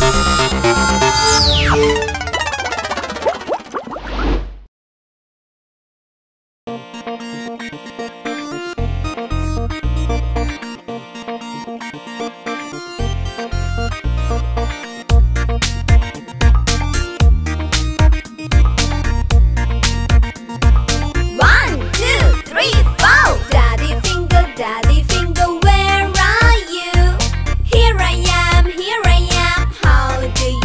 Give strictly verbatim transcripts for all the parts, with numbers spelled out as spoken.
Daddy finger, where are you? Here I am, here I am. How do you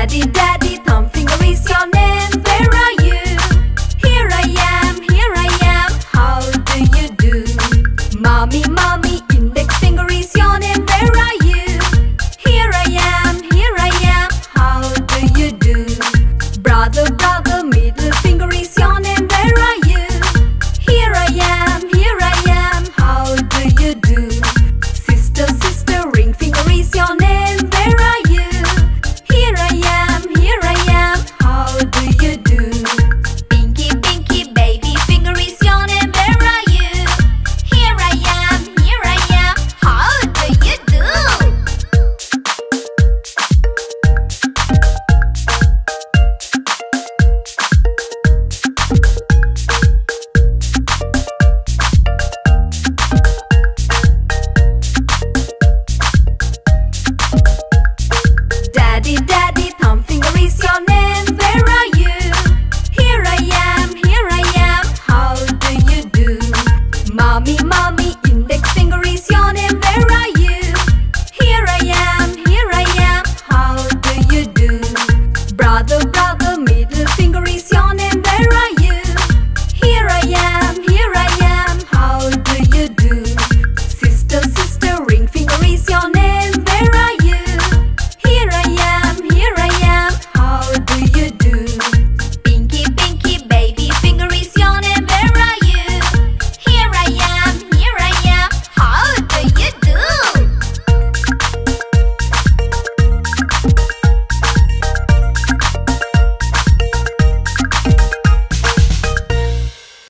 Daddy, daddy, thumb finger is your name. Where are you? Here I am, here I am. How do you do? Mommy, mommy, index finger is your name. Where are you? Here I am, here I am. How do you do? Brother, brother, middle finger is your name. Where are you? Here I am, here I am. How do you do? Sister, sister, ring finger is your name. Where are you? Here I am, here I am. How do you do? Pinky, pinky, baby finger is your name. Where are you? Here I am, here I am. How do you do? Daddy, daddy.